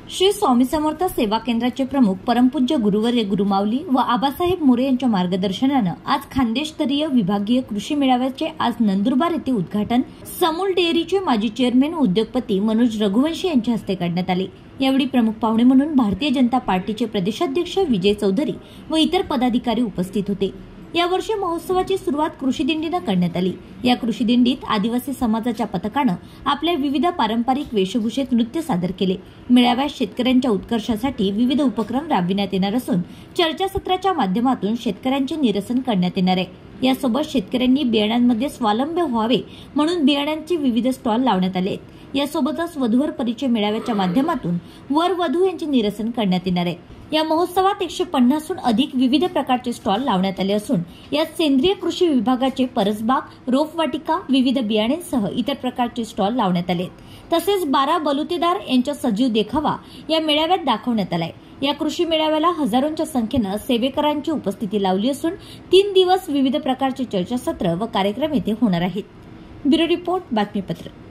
श्री स्वामी समर्थ सेवा केंद्राचे प्रमुख परमपूज्य गुरुवर्य गुरुमाऊली व आबासाहेब मोरे यांच्या मार्गदर्शनाने आज खानदेशस्तरीय विभागीय कृषी मेळाव्याचे आज नंदुरबार येथे उद्घाटन समूल डेअरीचे माजी चेअरमॅन उद्योगपती मनोज रघुवंशी यांच्या हस्ते करण्यात आले। यावेळी प्रमुख पाहुणे म्हणून भारतीय जनता पार्टीचे प्रदेशाध्यक्ष विजय चौधरी व इतर पदाधिकारी उपस्थित होते। यावर्षी महोत्सवाची सुरुवात कृषी दिंडीने करण्यात आली। या कृषी दिंडीत आदिवासी समाजाच्या पथकाने आपल्या विविध पारंपरिक वेशभूषेत नृत्य सादर केले। मेळाव्यात शेतकऱ्यांच्या उत्कर्षासाठी विविध उपक्रम राबविण्यात येणार असून चर्चासत्राच्या माध्यमातून शेतकऱ्यांचे निरसन करण्यात येणार आहे। यासोबत शेतकऱ्यांनी बियाण्यांमध्ये स्वावलंबी व्हावे म्हणून बियाण्यांचे विविध स्टॉल लावण्यात आले। यासोबतच वधूवर परिचय मेळाव्याच्या माध्यमातून वर वधू यांचे निरसन करण्यात येणार आहे। या महोत्सवात 150हून अधिक विविध प्रकारचे स्टॉल लावण्यात आले असून यात सेंद्रिय कृषी विभागाचे परसबाग, रोपवाटिका, विविध बियाण्यांसह इतर प्रकारचे स्टॉल लावण्यात आले। तसेच 12 बलुतेदार यांचा सजीव देखावा या मेळाव्यात दाखवण्यात आलाय। या कृषी मेळाव्याला हजारोंच्या संख्येने सेवेकरांची उपस्थिती लावली असून 3 दिवस विविध प्रकारचे चर्चासत्र व कार्यक्रम येथे होणार आहेत। ब्युरो रिपोर्ट, बातमीपत्र।